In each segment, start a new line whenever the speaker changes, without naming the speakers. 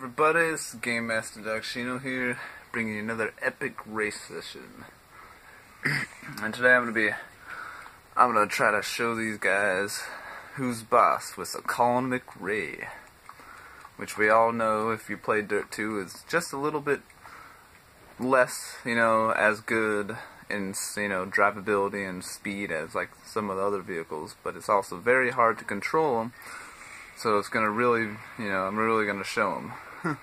everybody? It's Game Master Shino here, bringing you another epic race session. And today I'm gonna try to show these guys who's boss with a cosmic ray, which we all know if you play Dirt 2 is just a little bit less, as good in drivability and speed as like some of the other vehicles, but it's also very hard to control them. So it's gonna really, I'm really gonna show them.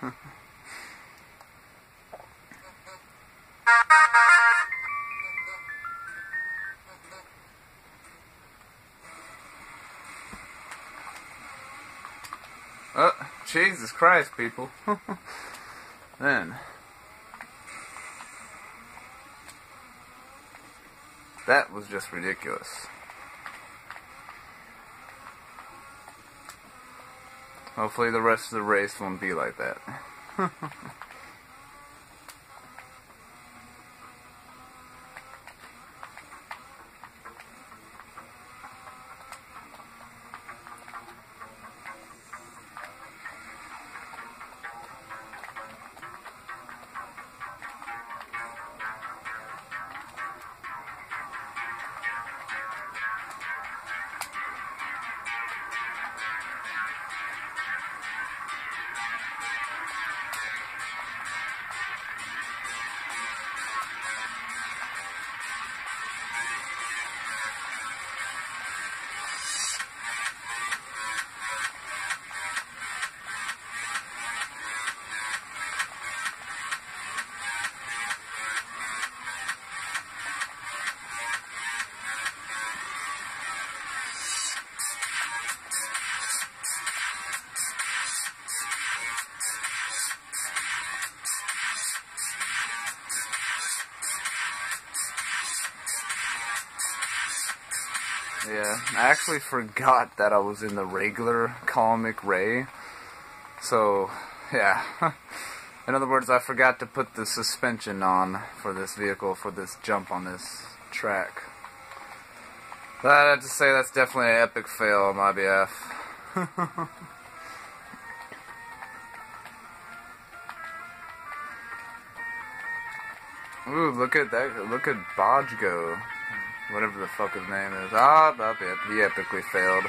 Oh, Jesus Christ, people. Then. That was just ridiculous. Hopefully the rest of the race won't be like that. Yeah, I actually forgot that I was in the regular cosmic ray. So, yeah. In other words, I forgot to put the suspension on for this vehicle, for this jump on this track. But I have to say that's definitely an epic fail on my behalf. Ooh, look at that, look at Bodge go. Whatever the fuck his name is. Ah, he epically failed.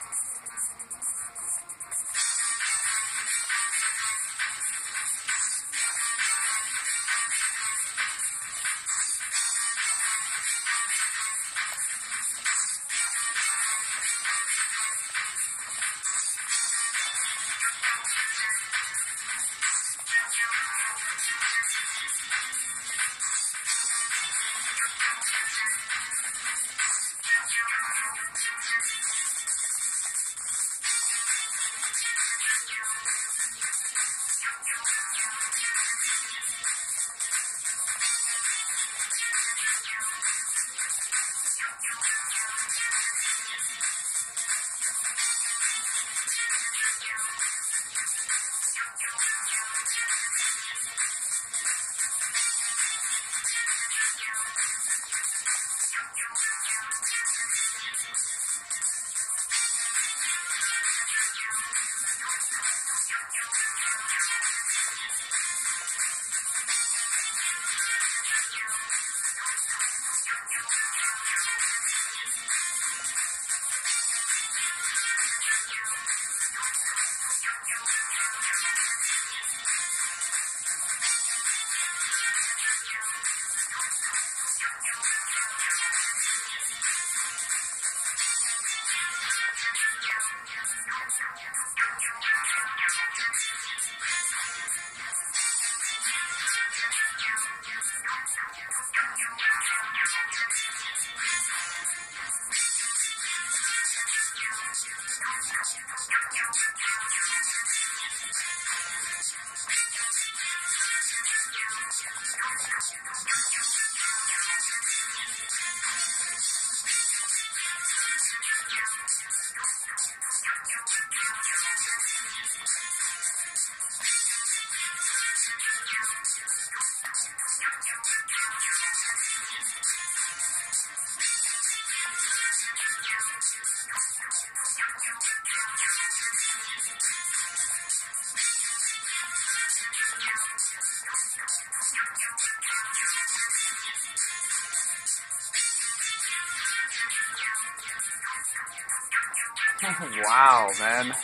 Wow, man.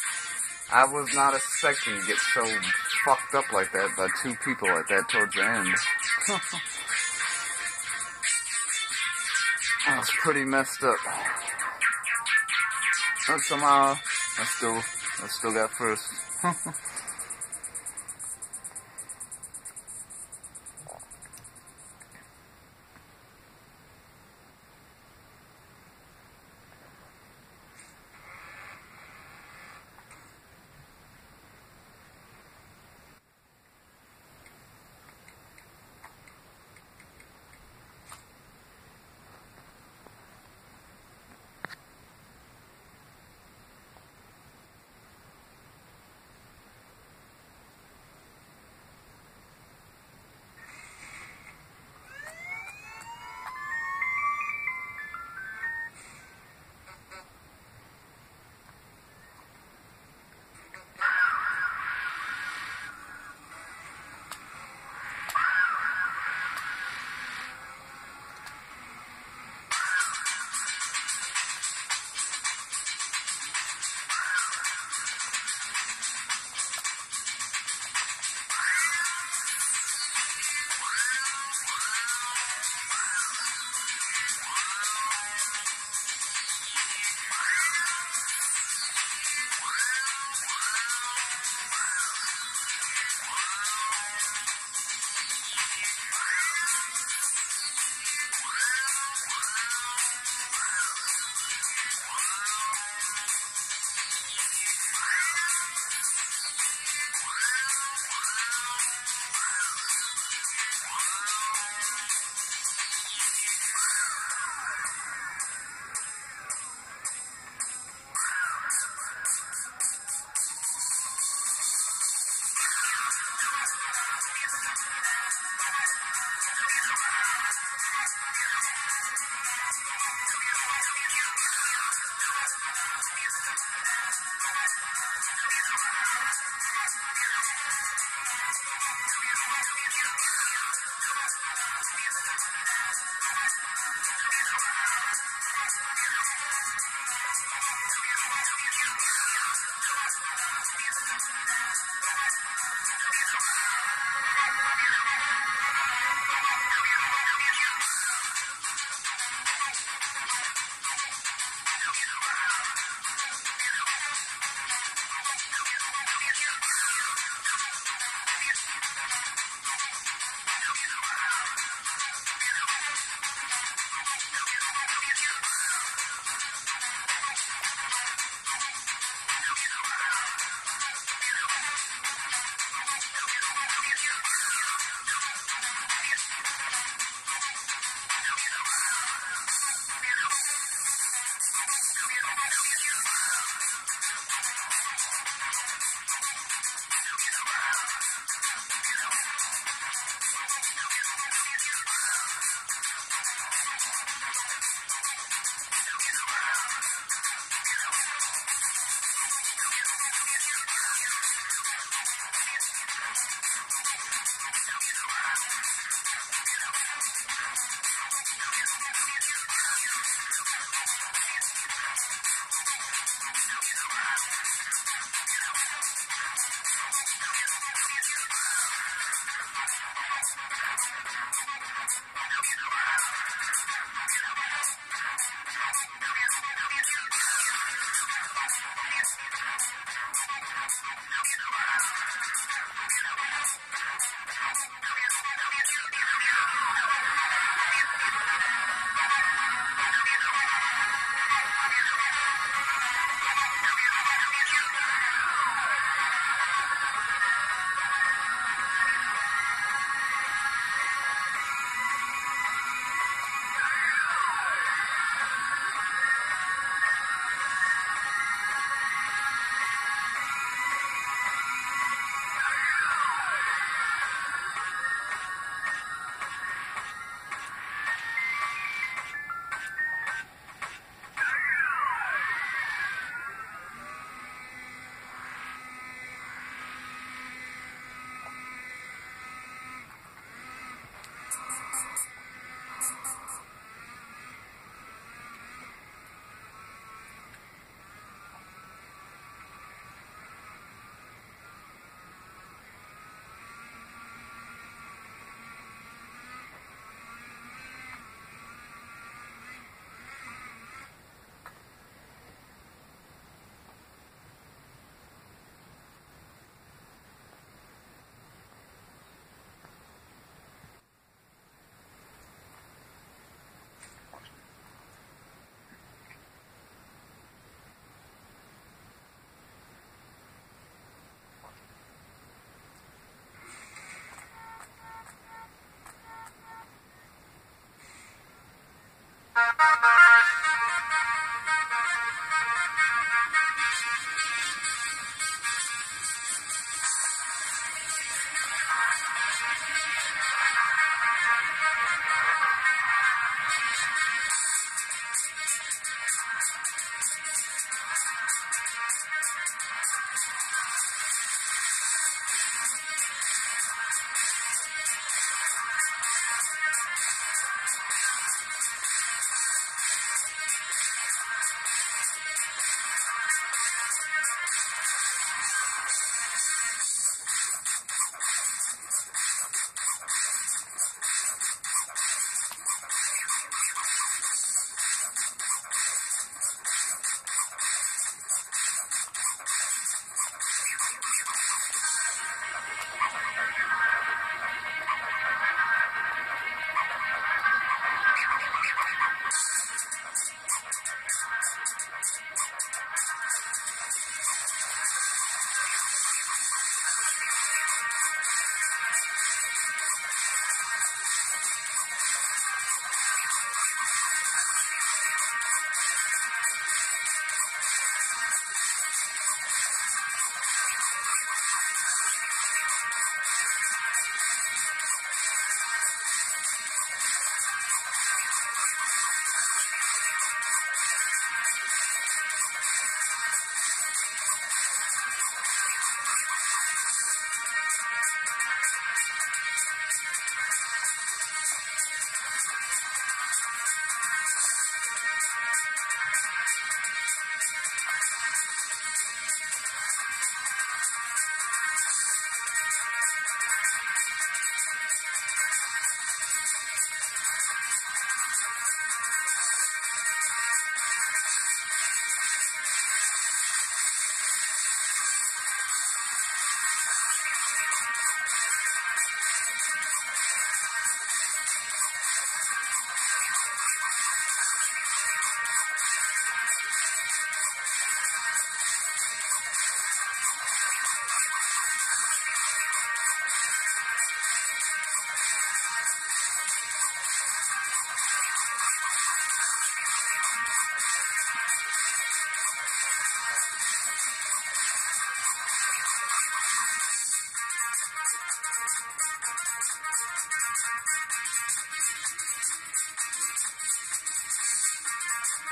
I was not expecting to get so fucked up like that by two people like that towards the end. That was pretty messed up. But somehow, I still got first.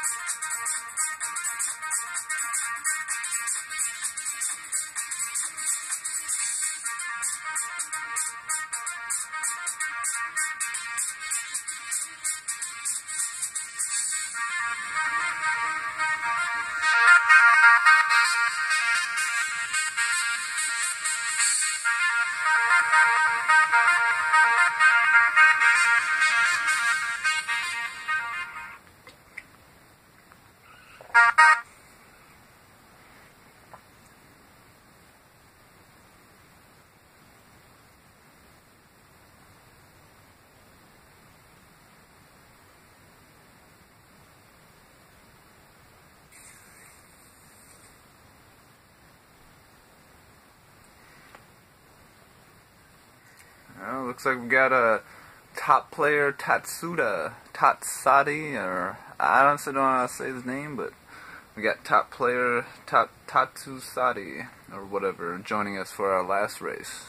Well, looks like we got a top player Tatsadi, or I honestly don't know how to say his name, but we got top player Tatsusadi, or whatever, joining us for our last race.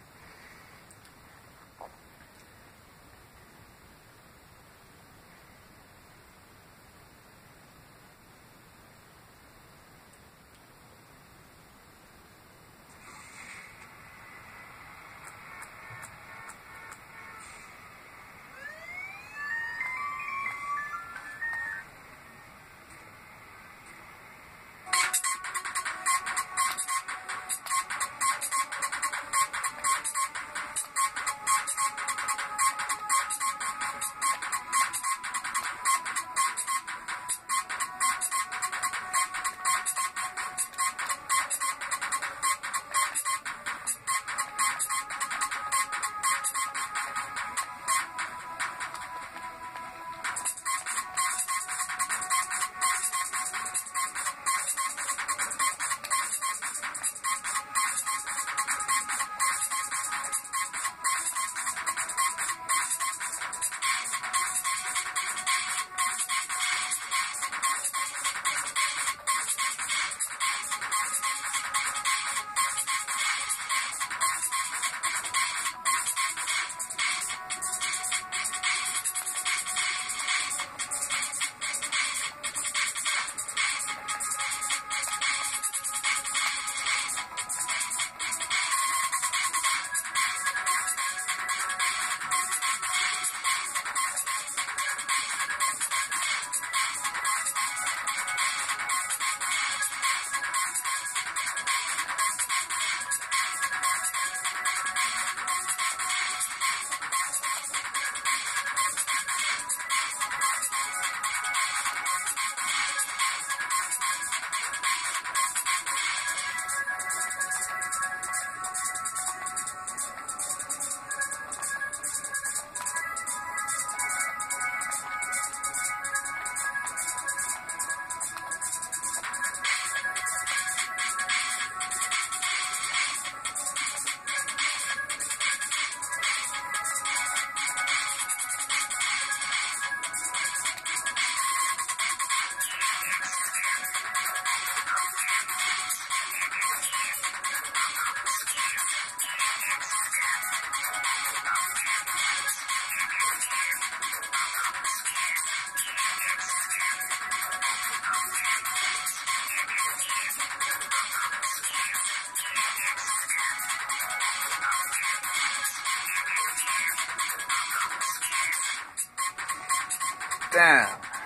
Damn.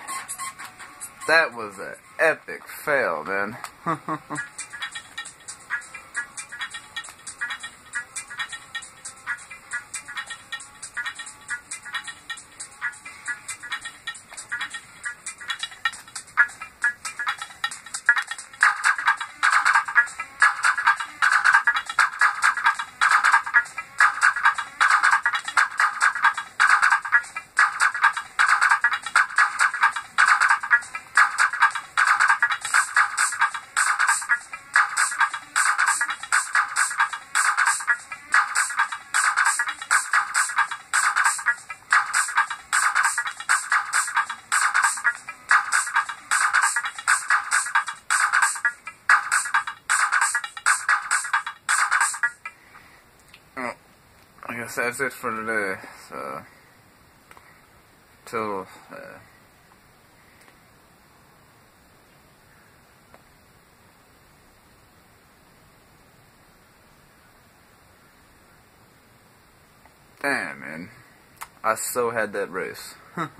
That was an epic fail, man. I guess that's it for today. So, till Damn, man. I so had that race.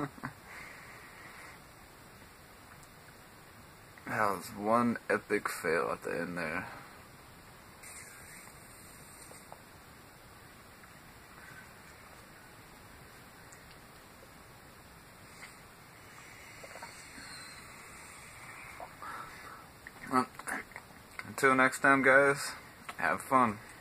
That was one epic fail at the end there. Well, until next time, guys, have fun.